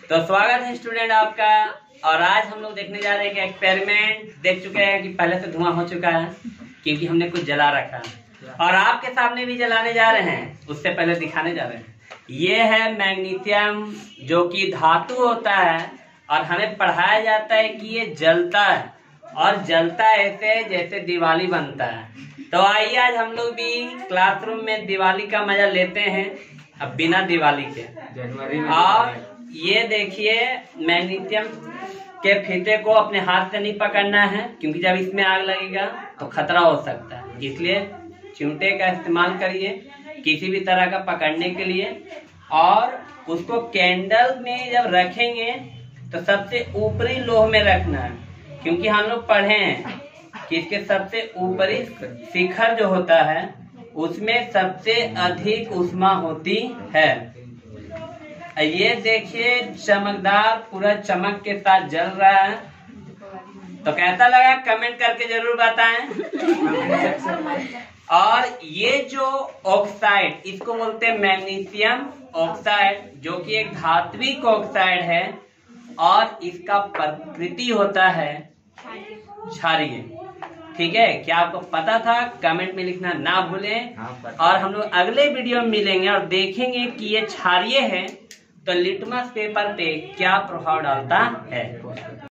तो स्वागत है स्टूडेंट आपका। और आज हम लोग देखने जा रहे हैं कि एक्सपेरिमेंट देख चुके हैं कि पहले से धुआं हो चुका है क्योंकि हमने कुछ जला रखा है और आपके सामने भी जलाने जा रहे हैं। उससे पहले दिखाने जा रहे हैं। ये है मैग्नीशियम जो कि धातु होता है और हमें पढ़ाया जाता है कि ये जलता है और जलता ऐसे जैसे दिवाली बनता है। तो आइए आज हम लोग भी क्लासरूम में दिवाली का मजा लेते हैं अब बिना दिवाली के जनवरी में। और ये देखिए मैग्नीशियम के फीते को अपने हाथ से नहीं पकड़ना है क्योंकि जब इसमें आग लगेगा तो खतरा हो सकता है, इसलिए चिमटे का इस्तेमाल करिए किसी भी तरह का पकड़ने के लिए। और उसको कैंडल में जब रखेंगे तो सबसे ऊपरी लोह में रखना है क्योंकि हम लोग पढ़े हैं कि इसके सबसे ऊपरी शिखर जो होता है उसमें सबसे अधिक ऊष्मा होती है। ये देखिए चमकदार पूरा चमक के साथ जल रहा है। तो कैसा लगा कमेंट करके जरूर बताएं। और ये जो ऑक्साइड इसको बोलते हैं मैग्नीशियम ऑक्साइड जो कि एक धात्विक ऑक्साइड है और इसका प्रकृति होता है क्षारीय। ठीक है, क्या आपको पता था? कमेंट में लिखना ना भूलें। और हम लोग अगले वीडियो में मिलेंगे और देखेंगे कि ये क्षारीय है तो लिटमस पेपर पे क्या प्रभाव डालता है।